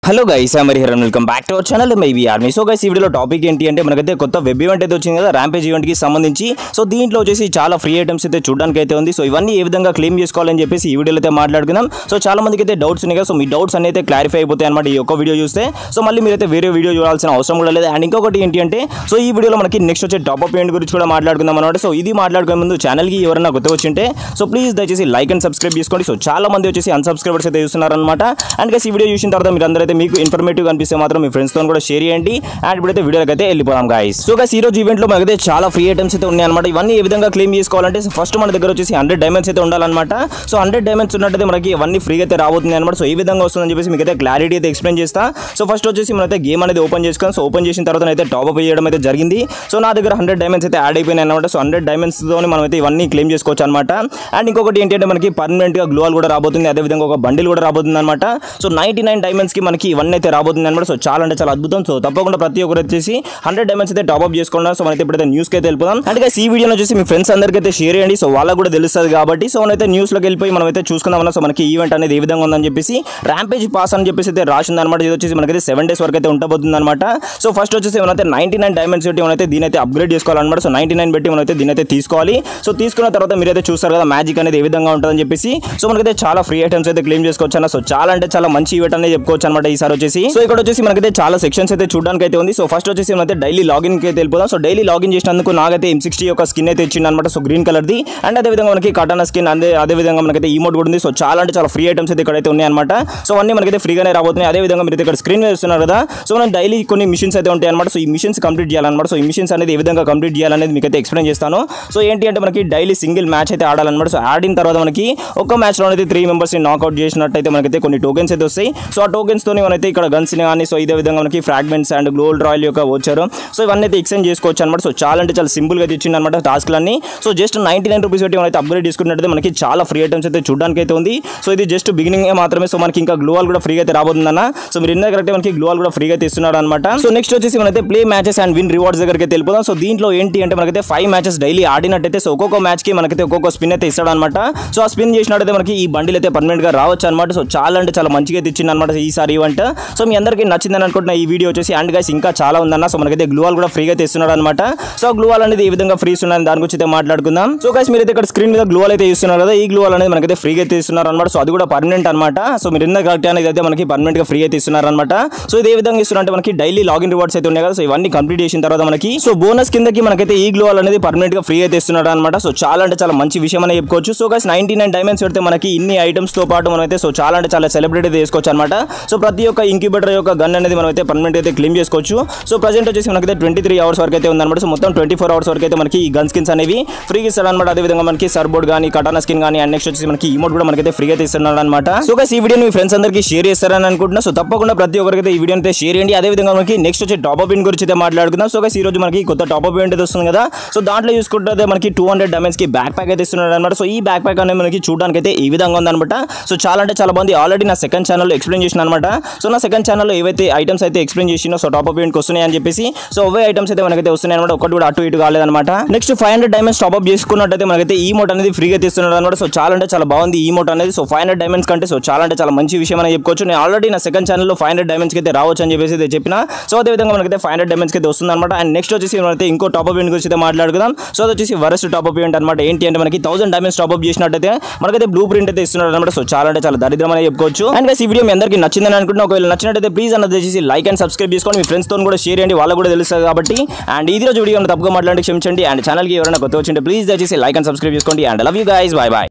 Hello guys I మరి here and welcome back to our channel maybe army. So guys ఈ వీడియోలో topic ఏంటి అంటే మనకైతే కొత్త వెబ్ ఈవెంట్ అయితే వచ్చింది కదా, ర్యాంపేజ్ ఈవెంట్ కి సంబంధించి. సో దీంట్లో వచ్చేసి చాలా ఫ్రీ ఐటమ్స్ అయితే చూడడానికి అయితే ఉంది. సో ఇవన్నీ ఏ విధంగా క్లెయిమ్ చేసుకోవాలని చెప్పేసి ఈ వీడియోలో అయితే మాట్లాడుకుందాం. సో చాలా మందికి అయితే డౌట్స్ ఉన్నాయి కదా, సో మీ డౌట్స్ అన్ని అయితే క్లారిఫై అయిపోతాయి అనమాట ఈ ఒక్క వీడియో చూస్తే. సో మళ్ళీ మీరైతే వేరే వీడియో చూడాల్సిన అవసరం కూడా లేదు. అండ్ ఇంకొకటి ఏంటి అంటే సో ఈ వీడియోలో మనకి నెక్స్ట్ వచ్చే టాప్ అప్ ఈవెంట్ గురించి కూడా మాట్లాడుకుందాం అనమాట. సో ఇది మాట్లాడుకునే ముందు ఛానల్కి ఎవరైనా కొత్తగా వచ్చింటే సో ప్లీజ్ దయచేసి లైక్ అండ్ సబ్స్క్రైబ్ చేసుకోండి. సో చాలా మంది వచ్చేసి అన్సబ్స్క్రైబర్స్ అయితే చూస్తున్నారు అనమాట. అండ్ గైస్ ఈ వీడియో చూసిన తర్వాత మీరు అందరైతే మీకు ఇన్ఫర్మేటివ్ అనిపిస్తే మాత్రం మీ ఫ్రెండ్స్ తో కూడా షేర్ చేయండి. అండ్ ఇప్పుడైతే వీడియోకి అయితే వెళ్ళిపోదాం గైస్. సో గైస్ ఈ రోజు ఈవెంట్ లో మనకైతే చాలా ఫ్రీ ఐటమ్స్ అయితే ఉన్నాయి అనమాట. ఇవన్నీ ఏ విధంగా క్లెయిమ్ చేసుకోవాలంటే ఫస్ట్ మన దగ్గర వచ్చేసి 100 డైమండ్స్ అయితే ఉండాలన్నమాట. సో 100 డైమండ్స్ ఉన్నట్టయితే మనకి ఇవన్నీ ఫ్రీగా అయితే రాబోతుంది అనమాట. సో ఈ విధంగా వస్తుందని చెప్పేసి మీకు అయితే క్లారిటీ అయితే ఎక్స్ప్లెయిన్ చేస్తా. సో ఫస్ట్ వచ్చేసి మనైతే గేమ్ అనేది ఓపెన్ చేసుకుని సో ఓపెన్ చేసిన తర్వాత అయితే టాప్ అప్ చేయడం అయితే జరిగింది. సో నా దగ్గర 100 డైమండ్స్ అయితే యాడ్ అయిపోయినాయి అనమాట. సో 100 డైమండ్స్ తోని మనం అయితే ఇవన్నీ క్లెయిమ్ చేసుకోవచ్చు అనమాట. అండ్ ఇంకొకటి ఏంటంటే మనకి పర్మనెంట్ గా గ్లోవాల్ కూడా రాబోతుంది, అదే విధంగా ఒక బండిల్ కూడా రాబోతుంది అనమాట. సో 99 డైమండ్స్ కి మనకి ఇవన్నీ అయితే రాబోతుంది అనమాట. సో చాలా అంటే చాలా అద్భుతం. సో తప్పకుండా ప్రతి ఒక్కరు వచ్చేసి 100 డైమండ్స్ అయితే టాప్ అప్ చేసుకున్నాం. సో మనైతే ఇప్పుడైతే న్యూస్ కి అయితే వెళ్ళిపోదాం. అండ్ గైస్ ఈ వీడియోని వచ్చేసి మీ ఫ్రెండ్స్ అందరికీ అయితే షేర్ చేయండి. సో వాళ్ళకి కూడా తెలుస్తుంది కాబట్టి సో మనైతే న్యూస్ లోకి వెళ్ళిపోయి మనం అయితే చూసుకుందాం అన్న. సో మనకి ఈవెంట్ అనేది ఏ విధంగా ఉందని చెప్పేసి ర్యాంపేజ్ పాస్ అని చెప్పేసి అయితే రాసింది అనమాట. ఇది వచ్చేసి మనకైతే 7 days వరకు అయితే ఉండబోతుంది అనమాట. సో ఫస్ట్ వచ్చేసి మనైతే 99 డైమండ్స్ పెట్టి మనైతే దీని అయితే అప్గ్రేడ్ చేసుకోవాలన్నమాట. సో 99 పెట్టి మనైతే దీని అయితే తీసుకోవాలి. సో తీసుకున్న తర్వాత మీరైతే చూస్తారు కదా మ్యాజిక్ అనేది ఏ విధంగా ఉంటుందని చెప్పేసి. సో మనకైతే చాలా ఫ్రీ ఐటమ్స్ అయితే క్లెయిమ్ చేసుకోవచ్చు అన్న. సో చాలా అంటే చాలా మంచి ఈవెంట్ అనేది చెప్పుకోవచ్చు అనమాట ఈసారి వచ్చేసి. సో ఇక్కడ వచ్చేసి మనకైతే చాలా సెక్షన్స్ అయితే చూడడానికి అయితే ఉంది. సో ఫస్ట్ వచ్చేసి మనైతే డైలీ లాగిన్ కి అయితే వెళ్ళిపోదాం. సో డైలీ లాగిన్ చేసినందుకు నాకైతే M60 యొక్క స్కిన్ అయితే ఇచ్చింది అనమాట. సో గ్రీన్ కలర్ ది. అండ్ అదే విధంగా మనకి కటానా స్కిన్ అదే విధంగా మనకైతే ఈమోట్ కూడా ఉంది. సో చాలా అంటే చాలా ఫ్రీ ఐటమ్స్ అయితే ఇక్కడైతే ఉన్నాయి అనమాట. సో అన్ని మనకైతే ఫ్రీగానే రాబోతున్నాయి. అదే విధంగా మీరు ఇక్కడ స్క్రీన్ మీద చూస్తున్నారు కదా. సో మనం డైలీ కొన్ని మిషన్స్ అయితే ఉంటాయి అనమాట. సో ఈ మిషన్స్ కంప్లీట్ చేయాలన్నమాట. సో ఈ మిషన్స్ అనేది ఏ విధంగా కంప్లీట్ చేయాలనేది మీకు అయితే ఎక్స్ప్లెయిన్ చేస్తాను. సో ఏంటి అంటే మనకి డైలీ సింగిల్ మ్యాచ్ అయితే ఆడాలన్నమాట. సో ఆడిన తర్వాత మనకి ఒక మ్యాచ్ లో అయితే 3 మెంబర్స్ ని నాక్అవుట్ చేసినట్టయితే మనకైతే కొన్ని టోకెన్స్ అయితే వస్తాయి. సో ఆ టోకెన్స్ తోని మనైతే ఇక్కడ గన్స్ కానీ సో ఇదే విధంగా మనకి ఫ్రాగ్మెంట్స్ అండ్ గోల్డ్ రాయల్ యొక్క వచ్చారు. సో ఇవన్నీ అయితే ఎక్స్చేంజ్ చేసుకోవచ్చు అనమాట. సో చాలా అంటే చాలా సింపుల్ గా ఇచ్చింది అనమాట టాస్క్లన్నీ. సో జస్ట్ 99 రూపీస్ పెట్టి మనైతే అప్గ్రేడ్ చేసుకున్నట్టయితే మనకి చాలా ఫ్రీ ఐటమ్స్ అయితే చూడడానికి అయితే ఉంది. సో ఇది జస్ట్ బిగినింగ్ మాత్రమే. సో మనకి ఇంకా గ్లోవాల్ కూడా ఫ్రీగా అయితే రాబోతుందన్న. సో మీరు ఇన్నర్ కరెక్ట్ మనకి గ్లోవాల్ కూడా ఫ్రీగా అయితే ఇస్తున్నారు అనమాట. సో నెక్స్ట్ వచ్చేసి మనైతే play matches and win rewards దగ్గరికి అయితే వెళ్ళిపోదాం. సో దీంట్లో ఏంటి అంటే మనకైతే 5 మ్యాచెస్ డైలీ ఆడినట్టయితే సో ఒక్కొక్క మ్యాచ్ కి మనకైతే ఒక్కొక్క స్పిన్ అయితే ఇస్తాడు అనమాట. సో ఆ స్పిన్ చేసినట్టయితే మనకి ఈ బండిల్ అయితే పర్మనెంట్ గా రావచ్చు అనమాట. సో చాలా అంటే చాలా మంచిగా అయితే ఇచ్చింది అనమాట ఈసారి ఈవెంట్. సో మీ అందరికీ నచ్చిందని అనుకుంటున్నా ఈ వీడియో వచ్చేసి. అండ్ గైస్ ఇంకా చాలా ఉందన్న. సో మనకైతే గ్లూవాల్ కూడా ఫ్రీగా అయితే ఇస్తున్నాడు అనమాట. సో గ్లూవాల్ అనేది ఏ విధంగా ఫ్రీ ఇస్తున్నారు దాని గురించి అయితే మాట్లాడుకుందాం. సో గైస్ మీరైతే ఇక్కడ స్క్రీన్ మీద గ్లూవాల్ అయితే ఇస్తున్నారు కదా. ఈ గ్లూవాల్ అనేది మనకైతే ఫ్రీగా అయితే ఇస్తున్నారు అనమాట. సో అది కూడా పర్మనెంట్ అనమాట. సో మీరు ఇన్న కరెక్ట్ అనేది అయితే మనకి పర్మనెంట్ గా ఫ్రీ అయితే ఇస్తున్నారు అనమాట. సో ఇది ఏ విధంగా ఇస్తున్నారు అంటే మనకి డైలీ లాగిన్ రివార్డ్స్ అయితే ఉన్నాయి కదా. సో ఇవన్నీ కంప్లీట్ చేసిన తర్వాత మనకి సో బోనస్ కిందకి మనకైతే ఈ గ్లూవాల్ అనేది పర్మనెంట్ గా ఫ్రీ అయితే ఇస్తున్నాడు అనమాట. సో చాలా అంటే చాలా మంచి విషయం అని చెప్పుకోవచ్చు. సో గైస్ 99 డైమండ్స్ పెడితే మనకి ఇన్ని ఐటమ్స్ తో పాటు మనం అయితే సో చాలా అంటే చాలా సెలబ్రేట్ అయితే చేసుకోవచ్చు అనమాట. సో ప్రతి ఒక్క ఇంక్యుబేటర్ యొక్క గన్ అనేది మనం అయితే పర్మనెంట్ అయితే క్లెయిమ్ చేసుకోవచ్చు. సో ప్రెజెంట్ వచ్చేసి మనకైతే 23 అవర్స్ వరకు అయితే ఉందన్నమాట. సో మొత్తం 24 అవర్స్ వరకు అయితే మనకి ఈ గన్ స్కిన్స్ అనేవి ఫ్రీగా ఇస్తాడు అనమాట. అదే విధంగా మనకి సర్బోర్డ్ కానీ కటానా స్కిన్ కానీ అండ్ నెక్స్ట్ వచ్చేసి మనకి ఈమోట్ కూడా మనకైతే ఫ్రీగా అయితే ఇస్తున్నాడు అనమాట. సో గైస్ ఈ వీడియోని మీ ఫ్రెండ్స్ అందరికీ షేర్ చేస్తారని అనుకుంటున్నా. సో తప్పకుండా ప్రతి ఒక్కరికి ఈ వీడియోని అయితే షేర్ చేయండి. అదే విధంగా మనకి నెక్స్ట్ వచ్చే టాప్ అప్ ఈవెంట్ గురించి అయితే మాట్లాడుకుందాం. సో గైస్ ఈ రోజు మనకి కొత్త టాప్ అప్ ఈవెంట్ అయితే వస్తుంది కదా. సో దాంట్లో చూసుకుంటే మనకి 200 డైమండ్స్ కి బ్యాక్ ప్యాక్ అయితే ఇస్తున్నాడు అనమాట. సో ఈ బ్యాక్ ప్యాక్ అనేది మనకి చూడడానికి అయితే ఈ విధంగా ఉందన్నమాట. సో చాలా అంటే చాలా బాగుంది. ఆల్రెడీ నా సెకండ్ ఛానల్లో ఎక్స్ప్లెయిన్ చేసిన అనమాట. సో నా సెకండ్ ఛానల్లో ఏవైతే ఐటమ్స్ అయితే ఎక్స్ప్లెయిన్ చేసినో సో టాప్ అప్ ఈవెంట్కి వస్తున్నాయి అని చెప్పేసి సో అవే ఐటమ్స్ అయితే మనకైతే వస్తున్నాయి అనమాట. ఒకటి కూడా అటు ఇటు కాలేదన్నమాట. నెక్స్ట్ 500 డైమండ్స్ టాప్ అప్ చేసుకున్నట్టయితే మనకైతే ఈ మోట్ అనేది ఫ్రీగా తీస్తున్నాడు అనమాట. సో చాలా అంటే చాలా బాగుంది ఈ మోట్ అనేది. సో 500 డైమండ్స్ కంటే సో చాలా అంటే చాలా మంచి విషయం అని చెప్పుకోవచ్చు. నేను ఆల్రెడీ నా సెకండ్ ఛానల్లో 500 డైమండ్స్కి అయితే రావచ్చు అని చెప్పేసి అయితే చెప్పిన. సో అదే విధంగా మనకైతే 500 డైమండ్స్కి అయితే వస్తుంది అనమాట. అండ్ నెక్స్ట్ వచ్చేసి మనమైతే ఇంకో టాప్ అప్ ఈవెంట్ గురించి అయితే మాట్లాడుకుందాం. సో అది వచ్చేసి వరస్ట్ టాప్ అప్ ఈవెంట్ అనమాట. ఏంటి అంటే మనకి 1000 డైమండ్స్ టాప్ అప్ చేసినట్టయితే మనకైతే బ్లూ ప్రింట్ అయితే ఇస్తున్నాడు అనమాట. సో చాలా అంటే చాలా దరిద్రం అని చెప్పుకోవచ్చు. అండ్ ఈ వీడియో మీ అందరికీ నచ్చిందని అనుకుంటున్నా. ఒకవేళ నచ్చినట్టయితే ప్లీజ్ అన్నది చేసి లైక్ అండ్ సబ్స్క్రైబ్ చేసుకోండి. మీ ఫ్రెండ్స్ తో కూడా షేర్ చేయండి, వాళ్ళకు కూడా తెలుస్తుంది కాబట్టి. అండ్ ఈ రోజు వీడియో తప్పుగా మాట్లాడి క్షమించండి. అండ్ ఛానల్కి ఎవరైనా కొత్త వచ్చింటే ప్లీజ్ దయచేసి లైక్ అండ్ సబ్స్క్రైబ్ చేసుకోండి. And love you guys, bye by.